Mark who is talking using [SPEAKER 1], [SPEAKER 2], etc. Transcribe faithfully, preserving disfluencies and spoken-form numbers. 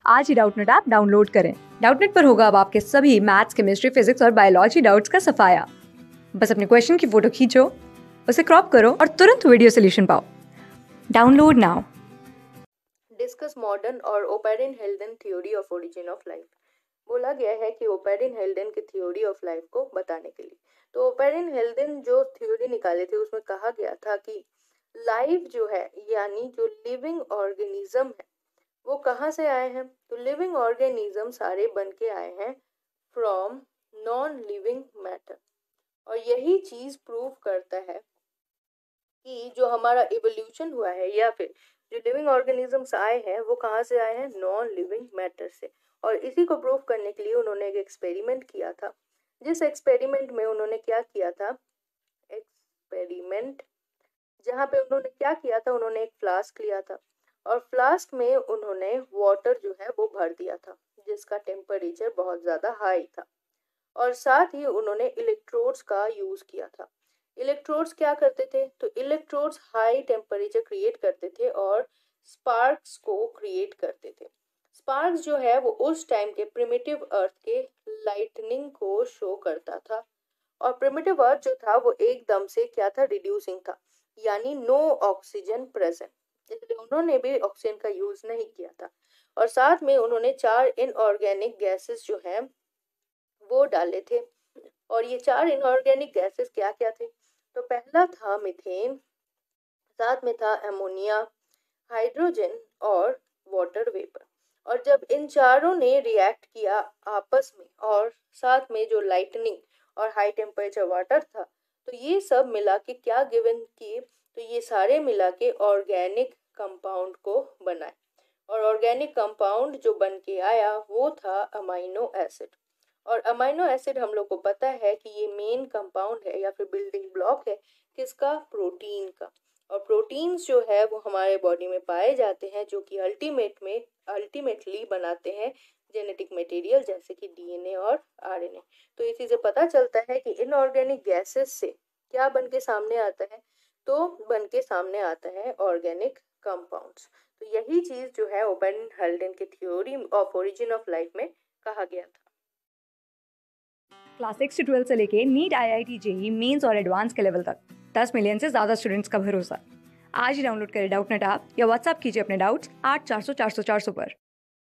[SPEAKER 1] आज ही Doubtnut app download करें। डाउटनेट पर होगा अब आपके सभी मैथ्स, केमिस्ट्री, फिजिक्स और बायोलॉजी डाउट्स का सफाया। बस अपने क्वेश्चन की फोटो खींचो, उसे क्रॉप करो और तुरंत वीडियो सोल्यूशन पाओ। Download now.
[SPEAKER 2] डिस्कस मॉडर्न और Oparin Haldane theory of origin of life. बोला गया है कि ओपेरिन हेल्डेन की थ्योरी ऑफ लाइफ को बताने के लिए, तो ओपेरिन हेल्डेन जो थ्योरी निकाले थे उसमें कहा गया था कि लाइफ जो है यानी जो लिविंग ऑर्गेनिज्म है वो कहाँ से आए हैं। तो लिविंग ऑर्गेनिज्म सारे बन के आए हैं फ्रॉम नॉन लिविंग मैटर, और यही चीज प्रूव करता है कि जो हमारा इवोल्यूशन हुआ है या फिर जो लिविंग ऑर्गेनिजम्स आए हैं वो कहाँ से आए हैं, नॉन लिविंग मैटर से। और इसी को प्रूव करने के लिए उन्होंने एक एक्सपेरिमेंट किया था, जिस एक्सपेरिमेंट में उन्होंने क्या किया था, एक्सपेरिमेंट जहाँ पे उन्होंने क्या किया था, उन्होंने एक फ्लास्क लिया था और फ्लास्क में उन्होंने वाटर जो है वो भर दिया था जिसका टेम्परेचर बहुत ज़्यादा हाई था, और साथ ही उन्होंने इलेक्ट्रोड्स का यूज़ किया था। इलेक्ट्रोड्स क्या करते थे, तो इलेक्ट्रोड्स हाई टेम्परेचर क्रिएट करते थे और स्पार्क्स को क्रिएट करते थे। स्पार्क्स जो है वो उस टाइम के प्रिमिटिव अर्थ के लाइटनिंग को शो करता था, और प्रिमिटिव अर्थ जो था वो एकदम से क्या था, रिड्यूसिंग था, यानी नो ऑक्सीजन प्रेजेंट, इसलिए उन्होंने भी ऑक्सीजन का यूज नहीं किया था। और साथ में उन्होंने चार इनऑर्गेनिक गैसेस जो हैं वो डाले थे, और ये चार इनऑर्गेनिक गैसेस क्या क्या थे, तो पहला था मीथेन, साथ में था अमोनिया, हाइड्रोजन और वाटर वेपर। और जब इन चारों ने रिएक्ट किया आपस में और साथ में जो लाइटनिंग और हाई टेम्परेचर वाटर था, तो ये सब मिला के क्या गिवन किए, तो ये सारे मिला के ऑर्गेनिक कंपाउंड को बनाए, और ऑर्गेनिक कंपाउंड जो बन के आया वो था अमाइनो एसिड। और अमाइनो एसिड हम लोग को पता है कि ये मेन कंपाउंड है या फिर बिल्डिंग ब्लॉक है किसका, प्रोटीन का। और प्रोटीन्स जो है वो हमारे बॉडी में पाए जाते हैं जो कि अल्टीमेट में अल्टीमेटली बनाते हैं जेनेटिक मटेरियल जैसे कि डीएनए और आरएनए। तो इसी से पता चलता है कि इनऑर्गेनिक गैसेस से क्या बन के सामने आता है, तो बन के सामने आता है ऑर्गेनिक कंपाउंड्स। तो यही चीज जो है ओपेरिन हेल्डेन की theory of origin of life में कहा गया था।
[SPEAKER 1] क्लास सिक्स से ट्वेल्थ से लेके NEET, IIT, JEE mains और एडवांस के लेवल तक दस मिलियन से ज्यादा स्टूडेंट्स का भरोसा। आज ही डाउनलोड करें डाउटनेट ऐप या व्हाट्सएप कीजिए अपने डाउट्स आठ चार सौ चार सौ चार सौ पर।